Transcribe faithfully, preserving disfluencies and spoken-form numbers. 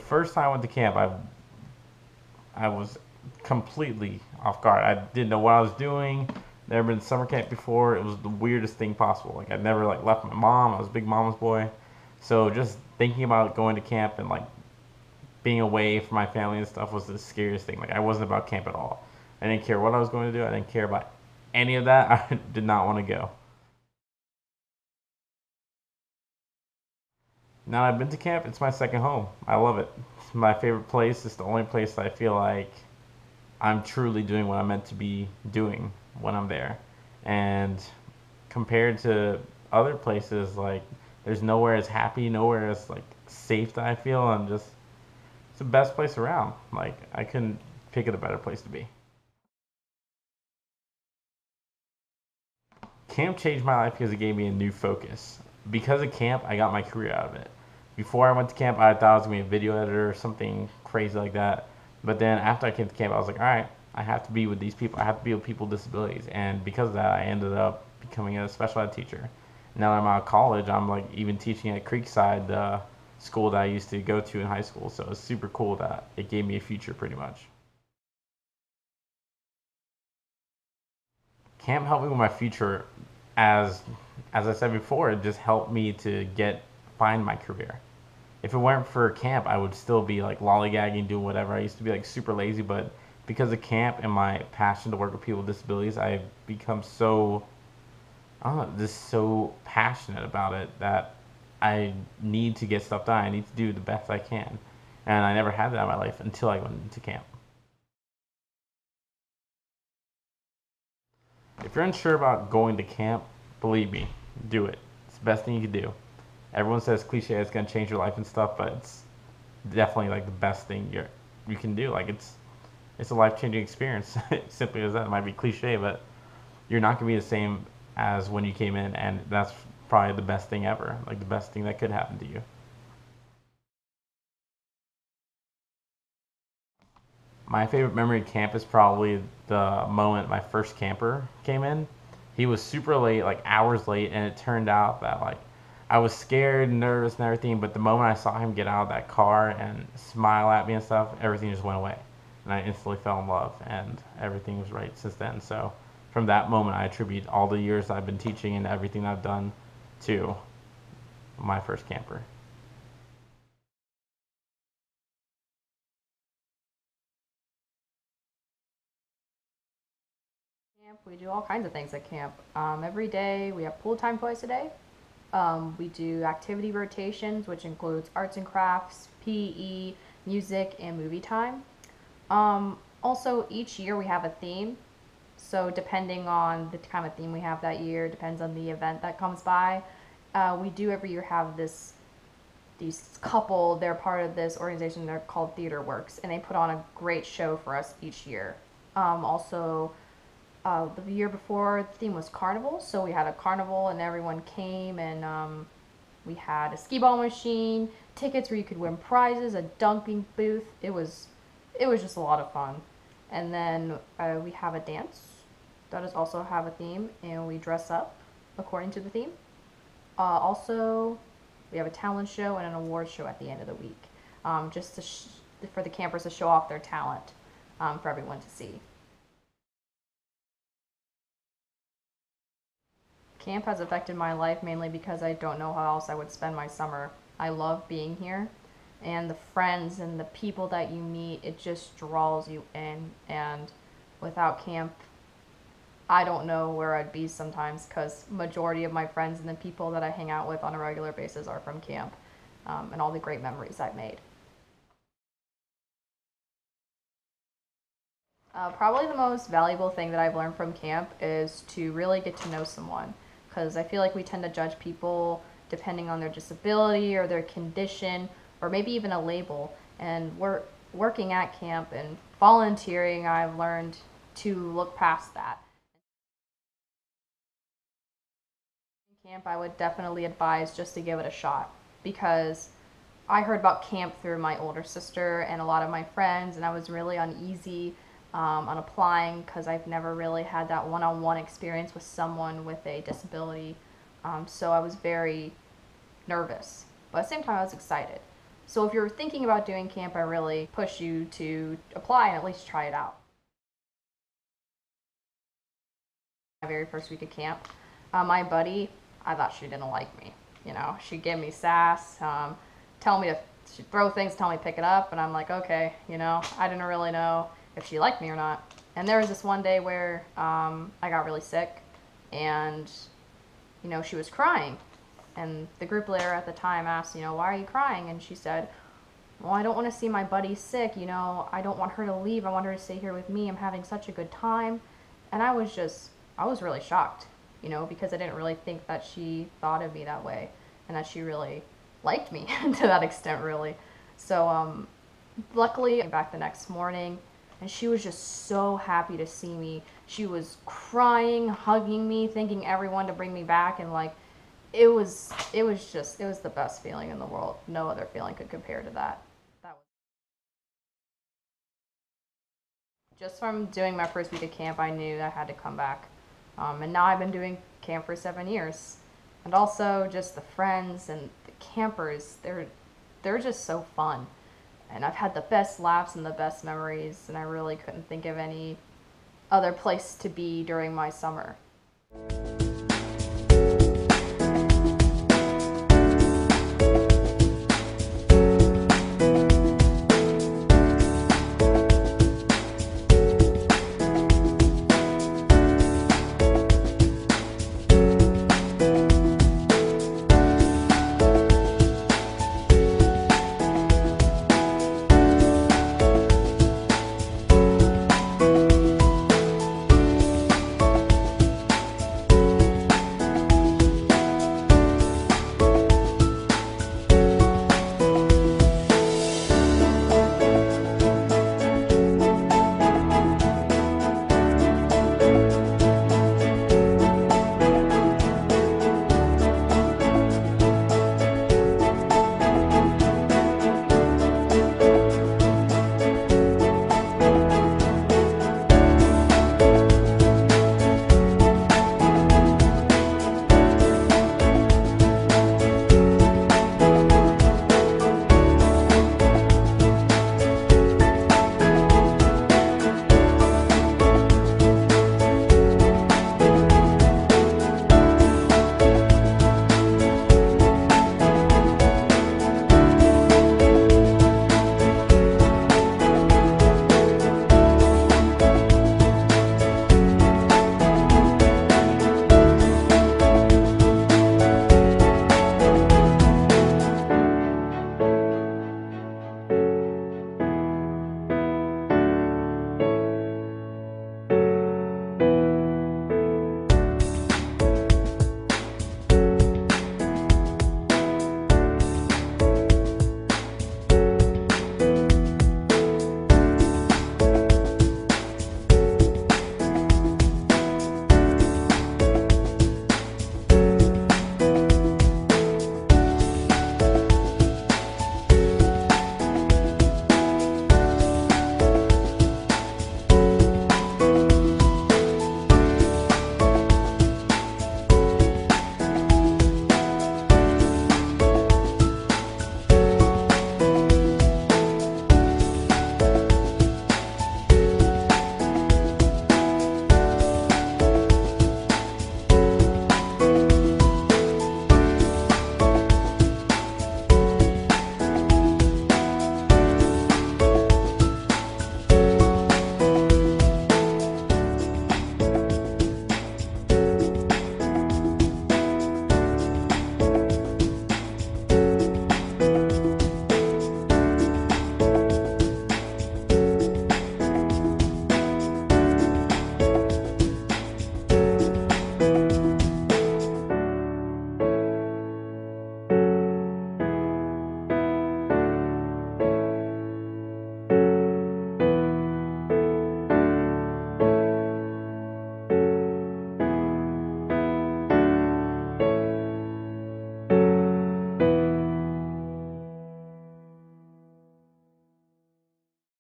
first time I went to camp, I I was completely off guard. I didn't know what I was doing. Never been to summer camp before. It was the weirdest thing possible. Like I'd never like left my mom. I was a big mama's boy. So just thinking about going to camp and like being away from my family and stuff was the scariest thing. Like I wasn't about camp at all. I didn't care what I was going to do. I didn't care about any of that. I did not want to go. Now I've been to camp. It's my second home. I love it. It's my favorite place. It's the only place that I feel like I'm truly doing what I'm meant to be doing when I'm there. And compared to other places, like there's nowhere as happy, nowhere as like safe that I feel. I'm just it's the best place around. Like I couldn't pick it a better place to be. Camp changed my life because it gave me a new focus. Because of camp, I got my career out of it. Before I went to camp, I thought I was gonna be a video editor or something crazy like that. But then after I came to camp, I was like, all right, I have to be with these people. I have to be with people with disabilities. And because of that, I ended up becoming a special ed teacher. Now that I'm out of college, I'm like even teaching at Creekside, the school that I used to go to in high school. So it's super cool that it gave me a future pretty much. Camp helped me with my future as as I said before, it just helped me to get find my career. If it weren't for camp, I would still be like lollygagging, doing whatever. I used to be like super lazy, but because of camp and my passion to work with people with disabilities, I've become so I don't know, just so passionate about it that I need to get stuff done. I need to do the best I can. And I never had that in my life until I went into camp. If you're unsure about going to camp, believe me, do it. It's the best thing you can do. Everyone says cliche it's gonna change your life and stuff, but it's definitely like the best thing you you can do. Like it's it's a life changing experience. Simply as that. It might be cliche, but you're not gonna be the same as when you came in, and that's probably the best thing ever. Like the best thing that could happen to you. My favorite memory at camp is probably the moment my first camper came in. He was super late, like hours late, and it turned out that like I was scared, nervous, and everything. But the moment I saw him get out of that car and smile at me and stuff, everything just went away, and I instantly fell in love, and everything was right since then. So from that moment, I attribute all the years I've been teaching and everything I've done to my first camper. Camp, we do all kinds of things at camp. Um, every day we have pool time twice a day. Um, we do activity rotations, which includes arts and crafts, P E, music, and movie time. Um, also, each year we have a theme. So depending on the kind of theme we have that year, depends on the event that comes by. Uh, we do every year have this these couple. They're part of this organization. They're called Theater Works, and they put on a great show for us each year. Um, also, uh, the year before the theme was carnival, so we had a carnival and everyone came and um, we had a skee ball machine, tickets where you could win prizes, a dunking booth. It was it was just a lot of fun. And then uh, we have a dance that does also have a theme, and we dress up according to the theme. Uh, also, we have a talent show and an award show at the end of the week, um, just to sh- for the campers to show off their talent um, for everyone to see. Camp has affected my life mainly because I don't know how else I would spend my summer. I love being here, and the friends and the people that you meet, it just draws you in. And without camp, I don't know where I'd be sometimes because majority of my friends and the people that I hang out with on a regular basis are from camp, um, and all the great memories I've made. Uh, probably the most valuable thing that I've learned from camp is to really get to know someone because I feel like we tend to judge people depending on their disability or their condition or maybe even a label. And we're working at camp and volunteering, I've learned to look past that. In camp, I would definitely advise just to give it a shot because I heard about camp through my older sister and a lot of my friends, and I was really uneasy um, on applying because I've never really had that one-on-one experience with someone with a disability. Um, so I was very nervous, but at the same time, I was excited. So if you're thinking about doing camp, I really push you to apply and at least try it out. My very first week of camp, uh, my buddy, I thought she didn't like me. You know, she'd give me sass, um, tell me to she'd throw things, tell me to pick it up, and I'm like, okay, you know, I didn't really know if she liked me or not. And there was this one day where um, I got really sick, and you know, she was crying, and the group leader at the time asked, you know, why are you crying? And she said, well, I don't want to see my buddy sick, you know, I don't want her to leave, I want her to stay here with me, I'm having such a good time. And I was just, I was really shocked, you know, because I didn't really think that she thought of me that way, and that she really liked me to that extent, really. So, um, luckily, I came back the next morning, and she was just so happy to see me. She was crying, hugging me, thanking everyone to bring me back, and like, it was, it was just, it was the best feeling in the world. No other feeling could compare to that. That was just from doing my first week of camp, I knew I had to come back. Um, and now I've been doing camp for seven years. And also just the friends and the campers, they're, they're just so fun. And I've had the best laughs and the best memories, and I really couldn't think of any other place to be during my summer.